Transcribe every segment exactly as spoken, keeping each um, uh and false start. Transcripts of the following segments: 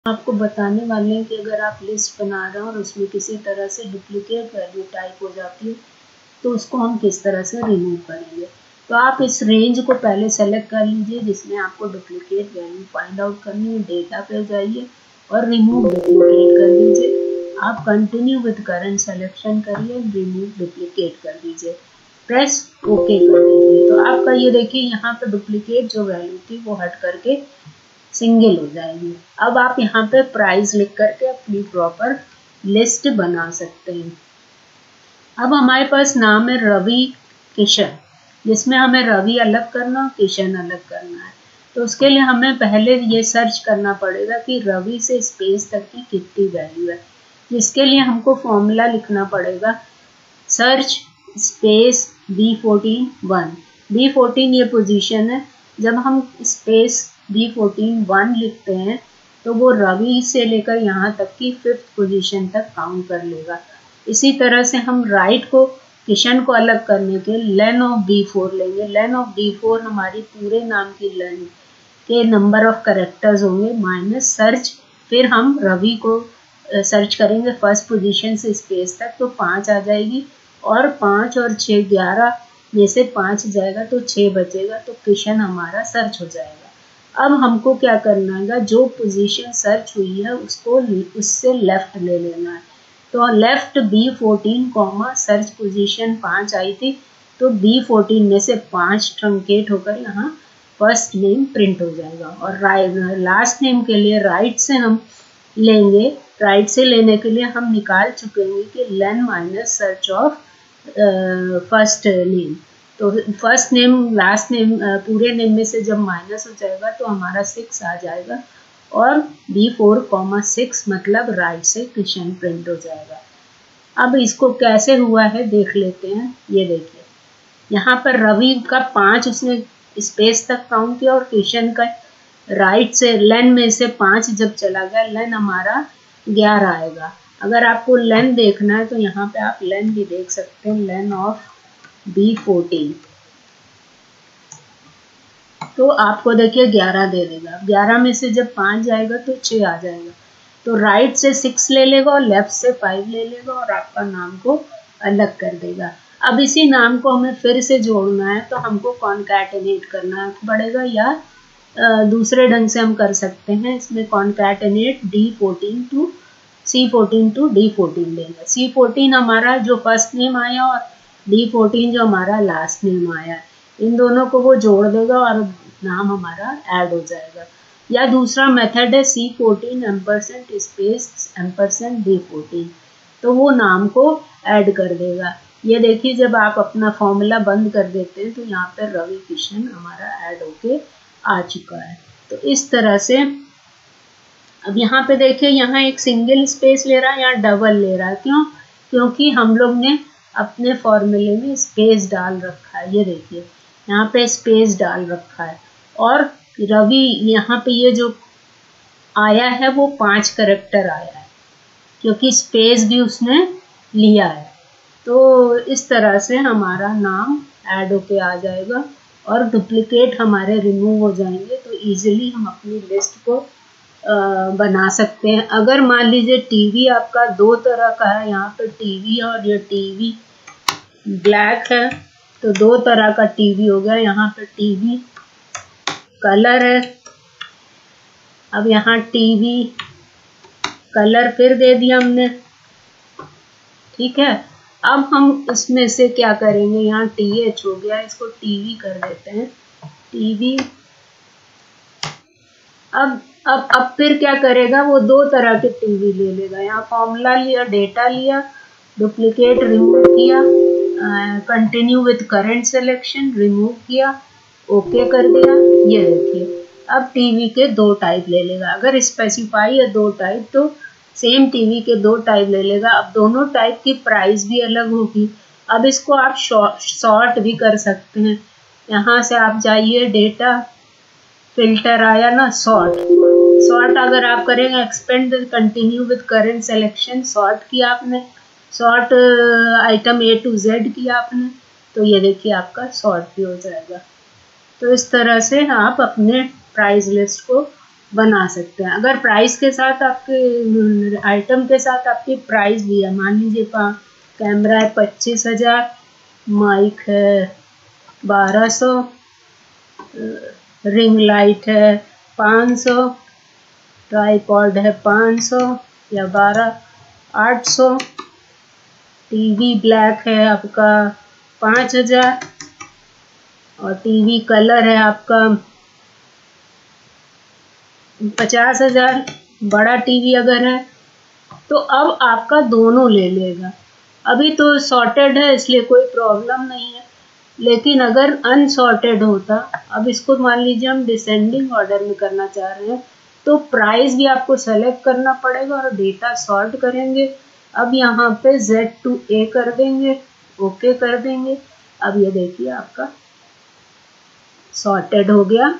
आपको बताने वाले हैं कि अगर आप लिस्ट बना रहे हो और उसमें किसी तरह से डुप्लीकेट वैल्यू टाइप हो जाती है तो उसको हम किस तरह से रिमूव करेंगे। तो आप इस रेंज को पहले सेलेक्ट कर लीजिए जिसमें आपको डुप्लीकेट वैल्यू फाइंड आउट करनी है। डेटा पे जाइए और रिमूव डुप्लीकेट कर दीजिए। आप कंटिन्यू विद करंट सेलेक्शन करिए, रिमूव डुप्लीकेट कर दीजिए, प्रेस ओके कर दीजिए। तो आपका ये देखिए यहाँ पे डुप्लीकेट जो वैल्यू थी वो हट करके सिंगल हो जाएगी। अब आप यहाँ पे प्राइस लिख करके अपनी प्रॉपर लिस्ट बना सकते हैं। अब हमारे पास नाम है रवि किशन, जिसमें हमें रवि अलग करना, किशन अलग करना है। तो उसके लिए हमें पहले ये सर्च करना पड़ेगा कि रवि से स्पेस तक की कितनी वैल्यू है, जिसके लिए हमको फॉर्मूला लिखना पड़ेगा search space B fourteen one. B fourteen ये पोजीशन है। जब हम स्पेस बी फोर्टीन वन लिखते हैं तो वो रवि से लेकर यहाँ तक की फिफ्थ पोजीशन तक काउंट कर लेगा। इसी तरह से हम राइट को किशन को अलग करने के लेन ऑफ डी फोर लेंगे। लेन ऑफ डी फोर हमारी पूरे नाम की लेन के नंबर ऑफ करेक्टर्स होंगे माइनस सर्च, फिर हम रवि को सर्च करेंगे फर्स्ट पोजीशन से स्पेस तक तो पाँच आ जाएगी और पाँच और छः ग्यारह में से पाँच जाएगा तो छः बचेगा, तो किशन हमारा सर्च हो जाएगा। अब हमको क्या करना है, जो पोजीशन सर्च हुई है उसको उससे लेफ्ट ले लेना है। तो left B fourteen comma search position पाँच आई थी तो बी फोर्टीन में से पाँच ट्रंकेट होकर यहाँ फर्स्ट नेम प्रिंट हो जाएगा। और राइट लास्ट नेम के लिए राइट से हम लेंगे। राइट से लेने के लिए हम निकाल चुके हैं कि len minus search of first name. तो फर्स्ट नेम लास्ट नेम पूरे नेम में से जब माइनस हो जाएगा तो हमारा सिक्स आ जाएगा और बी फोर कॉमा सिक्स मतलब राइट से किशन प्रिंट हो जाएगा। अब इसको कैसे हुआ है देख लेते हैं। ये देखिए यहाँ पर रवि का पाँच उसने स्पेस तक काउंट किया और किशन का राइट से लेन में से पाँच जब चला गया लेन हमारा ग्यारह आएगा। अगर आपको लेन देखना है तो यहाँ पे आप लेन भी देख सकते हैं, लेन ऑफ बी फोर्टीन। तो आपको देखिए ग्यारह दे देगा। ग्यारह में से जब पाँच जाएगा तो छः आ जाएगा। तो राइट से सिक्स ले लेगा और लेफ्ट से फाइव ले लेगा और आपका नाम को अलग कर देगा। अब इसी नाम को हमें फिर से जोड़ना है तो हमको कॉन्कैटिनेट करना पड़ेगा या दूसरे ढंग से हम कर सकते हैं। इसमें concatenate D fourteen to C fourteen to D fourteen लेंगे। सी फोर्टीन हमारा जो फर्स्ट नेम आया और डी फोर्टीन जो हमारा लास्ट नेम आया, इन दोनों को वो जोड़ देगा और नाम हमारा ऐड हो जाएगा। या दूसरा मेथड है C fourteen ampersand space ampersand D fourteen, तो वो नाम को ऐड कर देगा। ये देखिए जब आप अपना फॉर्मूला बंद कर देते हैं तो यहाँ पर रवि किशन हमारा ऐड होके आ चुका है। तो इस तरह से अब यहाँ पे देखिए यहाँ एक सिंगल स्पेस ले रहा है, यहाँ डबल ले रहा है। क्यों? क्योंकि हम लोग ने अपने फॉर्मूले में स्पेस डाल रखा है। ये देखिए यहाँ पे स्पेस डाल रखा है और रवि यहाँ पे ये जो आया है वो पांच करेक्टर आया है क्योंकि स्पेस भी उसने लिया है। तो इस तरह से हमारा नाम ऐड होके आ जाएगा और डुप्लीकेट हमारे रिमूव हो जाएंगे। तो इजीली हम अपनी लिस्ट को आ, बना सकते हैं। अगर मान लीजिए टीवी आपका दो तरह का है, यहाँ पे टीवी और ये टीवी ब्लैक है तो दो तरह का टीवी हो गया। यहाँ पे टीवी कलर है, अब यहाँ टीवी कलर फिर दे दिया हमने, ठीक है। अब हम इसमें से क्या करेंगे, यहाँ टी एच हो गया, इसको टीवी कर देते हैं टीवी। अब अब अब फिर क्या करेगा, वो दो तरह के टीवी ले लेगा। यहाँ फॉर्मूला लिया, डेटा लिया, डुप्लीकेट रिमूव किया, continue with current selection remove किया, ओके कर दिया। ये देखिए अब टीवी के दो टाइप ले लेगा। अगर स्पेसिफाई है दो टाइप तो सेम टीवी के दो टाइप ले लेगा। अब दोनों टाइप की प्राइस भी अलग होगी। अब इसको आप शॉर्ट भी कर सकते हैं। यहाँ से आप जाइए, डेटा फिल्टर आया ना, सॉर्ट। सॉर्ट अगर आप करेंगे, expand continue with current selection, sort किया आपने, sort item A to Z किया आपने, तो ये देखिए आपका सॉर्ट भी हो जाएगा। तो इस तरह से आप अपने प्राइस लिस्ट को बना सकते हैं। अगर प्राइस के साथ आपके आइटम के साथ आपकी प्राइस भी है, मान लीजिए कैमरा है पच्चीस हजार, माइक है बारह सौ, रिंग लाइट है पाँच सौ, ट्राईपॉड है पाँच सौ या बारह आठ सौ, टीवी ब्लैक है आपका पाँच हजार और टीवी कलर है आपका पचास हजार। बड़ा टीवी अगर है तो अब आपका दोनों ले लेगा। अभी तो सॉर्टेड है इसलिए कोई प्रॉब्लम नहीं है, लेकिन अगर अनसॉर्टेड होता, अब इसको मान लीजिए हम डिसेंडिंग ऑर्डर में करना चाह रहे हैं, तो प्राइस भी आपको सेलेक्ट करना पड़ेगा और डेटा सॉर्ट करेंगे। अब यहाँ पे जेड टू ए कर देंगे, ओके कर देंगे। अब ये देखिए आपका सॉर्टेड हो गया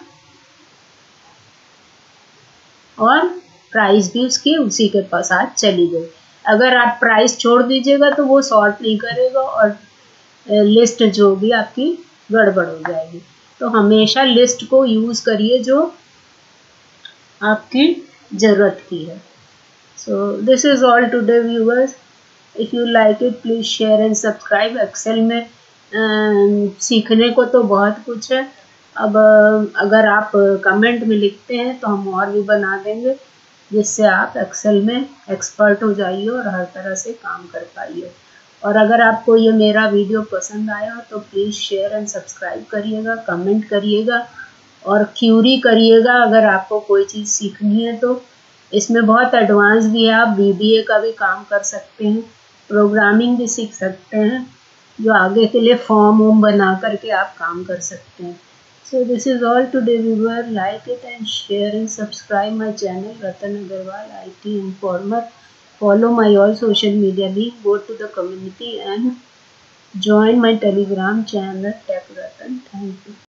और प्राइस भी उसके उसी के साथ चली गई। अगर आप प्राइस छोड़ दीजिएगा तो वो सॉर्ट नहीं करेगा और लिस्ट जो होगी आपकी गड़बड़ हो जाएगी। तो हमेशा लिस्ट को यूज़ करिए जो आपकी ज़रूरत की है। So this is all today viewers. If you like it please share and subscribe. Excel में uh, सीखने को तो बहुत कुछ है। अब अगर आप कमेंट में लिखते हैं तो हम और भी बना देंगे, जिससे आप एक्सेल में एक्सपर्ट हो जाइए और हर तरह से काम कर पाइए। और अगर आपको ये मेरा वीडियो पसंद आया हो तो प्लीज़ शेयर एंड सब्सक्राइब करिएगा, कमेंट करिएगा और क्यूरी करिएगा अगर आपको कोई चीज़ सीखनी है तो। इसमें बहुत एडवांस भी है, आप बी बी ए का भी काम कर सकते हैं, प्रोग्रामिंग भी सीख सकते हैं, जो आगे के लिए फॉर्म वॉर्म बना करके आप काम कर सकते हैं। So this is all today viewer. Like it and share and subscribe my channel Ratan Agarwal I T Informer. Follow my all social media link. Go to the community and join my Telegram channel Tech Ratan. Thank you.